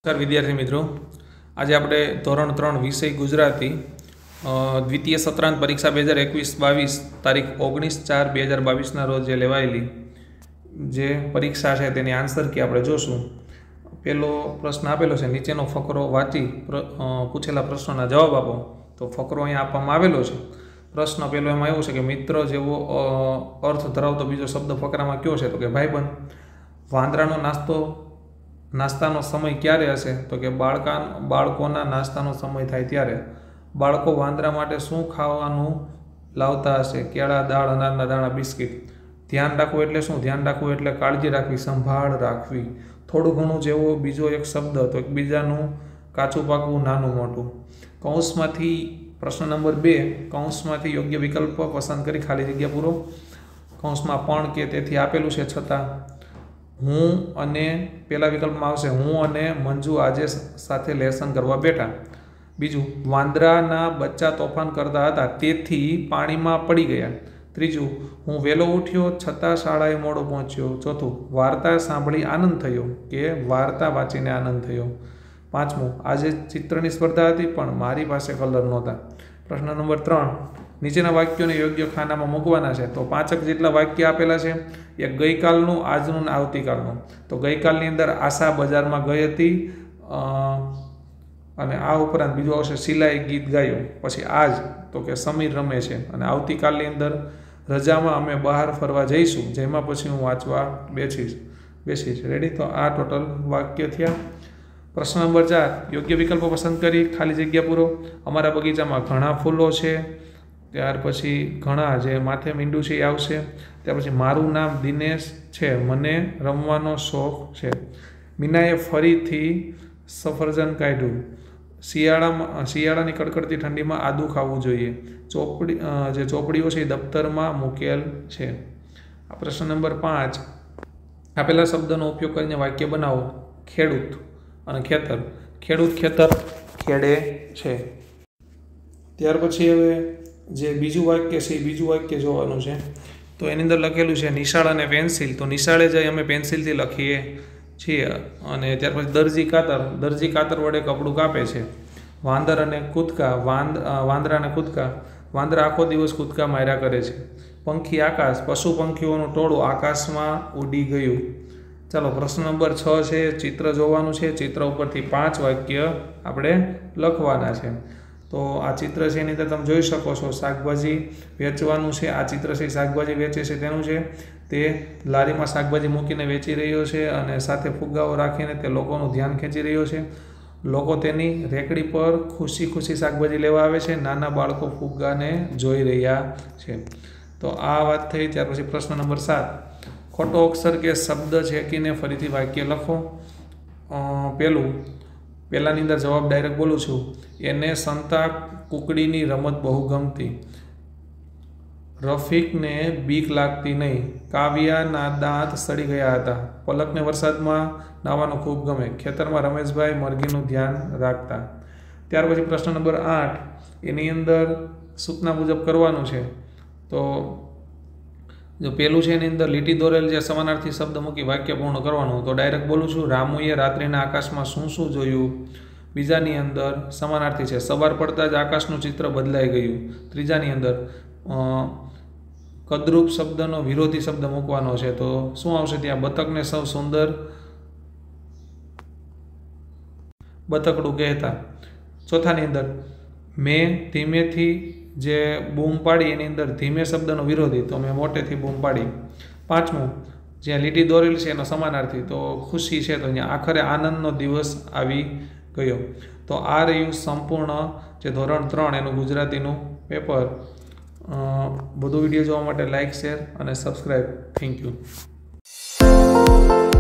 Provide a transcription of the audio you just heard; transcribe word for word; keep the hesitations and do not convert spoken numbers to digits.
નમસ્કાર વિદ્યાર્થી મિત્રો, આજે આપણે ધોરણ ત્રણ વિષય ગુજરાતી દ્વિતીય સત્રાંત પરીક્ષા બે હજાર એકવીસ બાવીસ તારીખ ઓગણીસ ચાર બે હજાર બાવીસના રોજ જે લેવાયેલી જે પરીક્ષા છે તેની આન્સર કી આપણે જોશું. પહેલો પ્રશ્ન આપેલો છે, નીચેનો ફકરો વાંચી પૂછેલા પ્રશ્નોના જવાબ આપો. તો ફકરો અહીંયા આપવામાં આવેલો છે. પ્રશ્ન પહેલો એમાં એવું છે કે મિત્ર જેવો અર્થ ધરાવતો બીજો શબ્દ ફકરામાં કયો છે? તો કે ભાઈબંધ. વાંદરાનો નાસ્તો નાસ્તાનો સમય ક્યારે હશે? તો કે બાળકા બાળકોના નાસ્તાનો સમય થાય ત્યારે. બાળકો વાંદરા માટે શું ખાવાનું લાવતા હશે? કેળા, દાળ, અનાજના દાણા, બિસ્કિટ. ધ્યાન રાખવું એટલે શું? ધ્યાન રાખવું એટલે કાળજી રાખવી, સંભાળ રાખવી. થોડું ઘણું જેવો બીજો એક શબ્દ તો એકબીજાનું કાચું પાકવું, નાનું મોટું. કૌંસમાંથી પ્રશ્ન નંબર બે, કૌંસમાંથી યોગ્ય વિકલ્પ પસંદ કરી ખાલી જગ્યા પૂરો. કૌંસમાં પણ કે તેથી આપેલું છે છતાં. હું અને પહેલા વિકલ્પમાં આવશે હું અને મંજુ આજે સાથે લેસન કરવા બેઠા. બીજું, વાંદરાના બચ્ચા તોફાન કરતા હતા તેથી પાણીમાં પડી ગયા. ત્રીજું, હું વહેલો ઉઠ્યો છતાં શાળાએ મોડો પહોંચ્યો. ચોથું, વાર્તા સાંભળી આનંદ થયો કે વાર્તા વાંચીને આનંદ થયો. પાંચમું, આજે ચિત્રની સ્પર્ધા હતી પણ મારી પાસે કલર નહોતા. પ્રશ્ન નંબર ત્રણ, નીચેના વાક્યોને યોગ્ય ખાનામાં મૂકવાના છે. તો પાંચક જેટલા વાક્ય આપેલા છે. એક ગઈકાલનું, આજનું ને આવતીકાલનું. તો ગઈકાલની અંદર આશા બજારમાં ગઈ હતી અને આ ઉપરાંત બીજું આવશે શિલાએ ગીત ગાયું. પછી આજ તો કે સમીર રમે છે. અને આવતીકાલની અંદર રજામાં અમે બહાર ફરવા જઈશું, જેમાં પછી હું વાંચવા બેસીશ બેસીશ રેડી. તો આ ટોટલ વાક્ય થયા. પ્રશ્ન નંબર ચાર, યોગ્ય વિકલ્પો પસંદ કરી ખાલી જગ્યા પૂરો. અમારા બગીચામાં ઘણા ફૂલો છે. ત્યાર પછી ઘણા જે માથે મીંડું છે એ આવશે. ત્યાર પછી મારું નામ દિનેશ છે, મને રમવાનો શોખ છે. મીનાએ ફરીથી સફરજન કાઢ્યું. શિયાળામાં શિયાળાની કડકડતી ઠંડીમાં આદુ ખાવું જોઈએ. ચોપડી જે ચોપડીઓ છે એ દફતરમાં મૂકેલ છે. આ પ્રશ્ન નંબર પાંચ, આપેલા શબ્દનો ઉપયોગ કરીને વાક્ય બનાવો. ખેડૂત અને ખેતર. ખેડૂત ખેતર ખેડે છે. ત્યાર પછી હવે જે બીજું વાક્ય છે એ બીજું વાક્ય જોવાનું છે. તો એની અંદર લખેલું છે નિશાળ અને પેન્સિલ. તો નિશાળે જઈ અમે પેન્સિલથી લખીએ છીએ. અને ત્યાર પછી દરજી કાતર. દરજી કાતર વડે કપડું કાપે છે. વાંદર અને કૂદકા. વાંદ વાંદરા અને કૂદકા. વાંદરા આખો દિવસ કૂદકા માર્યા કરે છે. પંખી આકાશ. પશુ પંખીઓનું ટોળું આકાશમાં ઉડી ગયું. ચાલો પ્રશ્ન નંબર છ છે, ચિત્ર જોવાનું છે. ચિત્ર ઉપરથી પાંચ વાક્ય આપણે લખવાના છે. તો આ ચિત્ર છે એની અંદર તમે જોઈ શકો છો શાકભાજી વેચવાનું છે. આ ચિત્ર છે શાકભાજી વેચે છે તેનું છે. તે લારીમાં શાકભાજી મૂકીને વેચી રહ્યો છે અને સાથે ફુગ્ગાઓ રાખીને તે લોકોનું ધ્યાન ખેંચી રહ્યો છે. લોકો તેની રેકડી પર ખુશી ખુશી શાકભાજી લેવા આવે છે. નાના બાળકો ફુગ્ગાને જોઈ રહ્યા છે. તો આ વાત થઈ. ત્યાર પછી પ્રશ્ન નંબર સાત, ખોટો અક્ષર કે શબ્દ છેકીને ફરીથી વાક્ય લખો. પહેલું પહેલાંની અંદર જવાબ ડાયરેક્ટ બોલું છું. એને સંતા કુકડીની રમત બહુ ગમતી. રફીકને બીક લાગતી નહીં. કાવ્યાના દાંત સડી ગયા હતા. પલકને વરસાદમાં નાહવાનું ખૂબ ગમે. ખેતરમાં રમેશભાઈ મરઘીનું ધ્યાન રાખતા. ત્યાર પછી પ્રશ્ન નંબર આઠ, એની અંદર સૂચના મુજબ કરવાનું છે. તો જો પેલું છે એની અંદર લીટી દોરેલ જે સમાનાર્થી શબ્દ મૂકી વાક્ય પૂર્ણ કરવાનું. તો ડાયરેક્ટ બોલું છું. રામુએ રાત્રિના આકાશમાં શું શું જોયું. બીજાની અંદર સમાનાર્થી છે. સવાર પડતા જ આકાશનું ચિત્ર બદલાઈ ગયું. ત્રીજાની અંદર કદરૂપ શબ્દનો વિરોધી શબ્દ મૂકવાનો છે. તો શું આવશે ત્યાં? બતકને સૌ સુંદર બતકડું કહેતા. ચોથાની અંદર મેં ધીમેથી જે બૂમ પાડી એની અંદર ધીમે શબ્દનો વિરોધી. તો મેં મોટેથી બૂમ પાડી. પાંચમું, જ્યાં લીટી દોરેલ છે એનો સમાનાર્થી. તો ખુશી છે તો અહીંયા આખરે આનંદનો દિવસ આવી ગયો. તો આ રહ્યું સંપૂર્ણ જે ધોરણ ત્રણ એનું ગુજરાતીનું પેપર. બધું વિડીયો જોવા માટે લાઇક, શેર અને સબસ્ક્રાઈબ. Thank you.